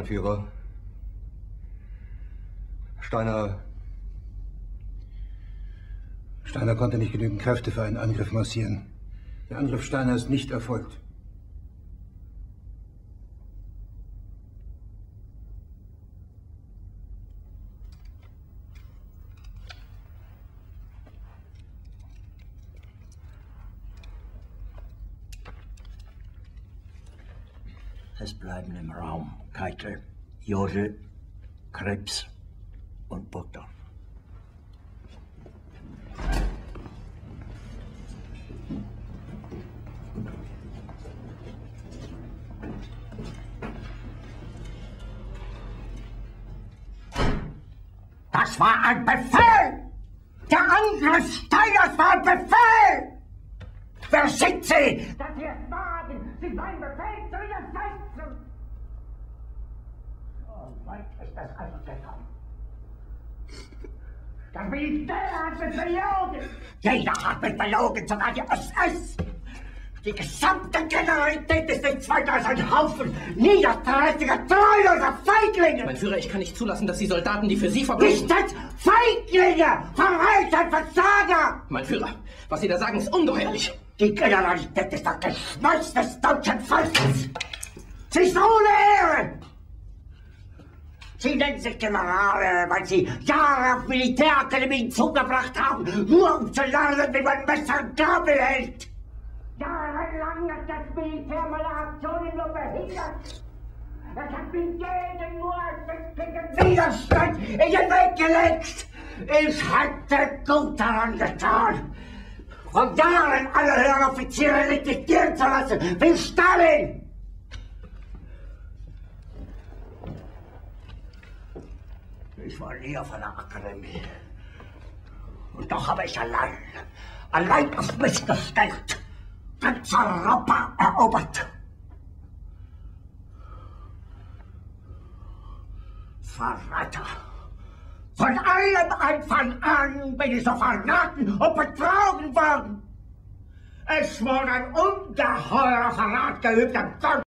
mein Führer. Steiner konnte nicht genügend Kräfte für einen Angriff massieren. Der Angriff Steiner ist nicht erfolgt. Es bleiben im Raum Keitel, Jodl, Krebs und Burgdorf. Das war ein Befehl! Der Angriff Steiners war ein Befehl! Wer sind Sie? Dass Sie es wagen, sich meinen Befehl zu widersetzen! So weit ist das also gekommen. Das Militär hat mich belogen! Jeder hat mich belogen, sogar die SS! Die gesamte Generalität ist nichts weiter als ein Haufen niederträchtiger, treuloser Feiglinge! Mein Führer, ich kann nicht zulassen, dass die Soldaten, die für Sie verbringen... Nicht als Feiglinge! Verreiter, Versager! Mein Führer, was Sie da sagen, ist ungeheuerlich. Die Generalität ist das Geschmeiß des deutschen Volkes! Sie ist ohne Ehre! Sie nennen sich Generale, weil Sie Jahre auf Militärakademien zugebracht haben, nur um zu lernen, wie man Messer und Gabel hält! Jahrelang hat das Militär meine Aktionen nur behindert. Es hat mir jeden nur ersichtlichen Widerstand in den Weg gelegt. Ich hätte gut daran getan, von Jahren alle höheren Offiziere liquidieren zu lassen, wie Stalin. Ich war nie auf einer Akademie. Und doch habe ich allein auf mich gestellt, ganz Europa erobert. Verräter! Von allem Anfang an bin ich so verraten und betrogen worden. Es wurde ein ungeheurer Verrat geübt am